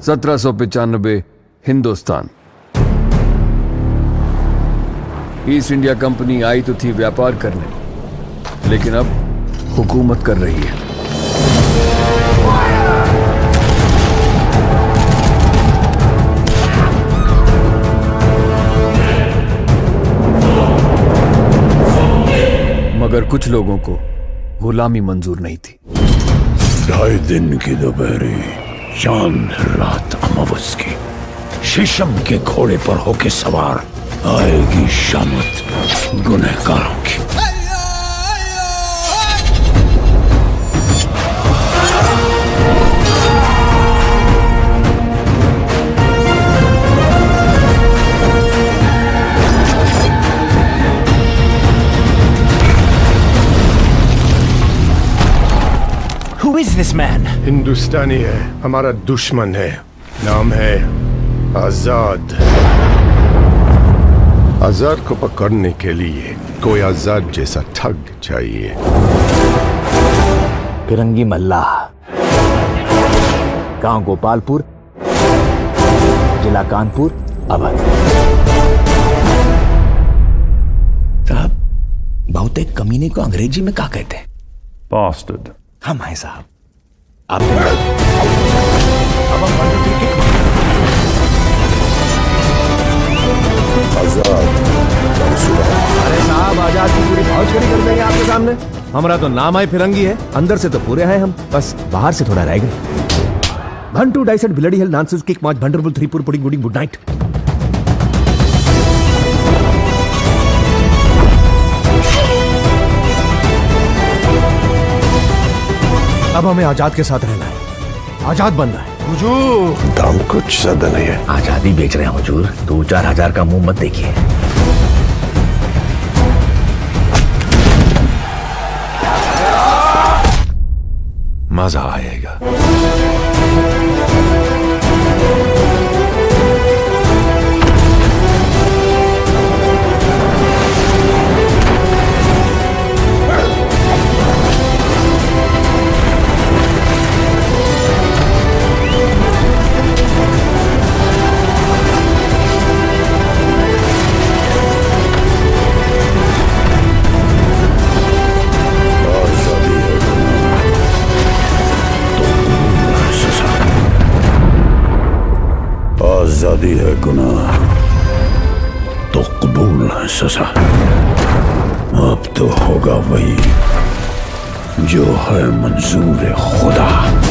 1795 Hindustan. East India Company आई तो थी व्यापार करने, लेकिन अब हुकूमत कर रही है। मगर कुछ लोगों को गुलामी मंजूर नहीं थी। 2.5 दिन की दोपहरी, चांद रात अमावस की, शीशम के घोड़े पर होके सवार आएगी शामत गुनहगारों की। Who is this man? हिंदुस्तानी है, हमारा दुश्मन है। नाम है आजाद। आजाद को पकड़ने के लिए कोई आजाद जैसा ठग चाहिए। फिरंगी मल्लाह, गांव गोपालपुर, जिला कानपुर, अवध। साहब, बहुतेक कमीने को अंग्रेजी में क्या कहते हैं? Bastard. हम हैं साहब। आप अब हम आजाद। अरे साहब, आजाद की पूरी फौज खड़ी कर देंगे आपके सामने। हमारा तो नाम आए फिरंगी है, अंदर से तो पूरे हैं हम, बस बाहर से थोड़ा रह गए। 1 2 diced bloody hell nonsense kick march wonderful 3 पुर पुडिंग गुडिंग गुड नाइट। अब हमें आजाद के साथ रहना है, आजाद बनना है। हुजूर, दाम कुछ ज्यादा नहीं है। आजादी बेच रहे हैं हुजूर, 2-4 हजार का मुंह मत देखिए। मजा आएगा। आजादी है गुनाह तो कबूल है सजा। अब तो होगा वही जो है मंजूर खुदा।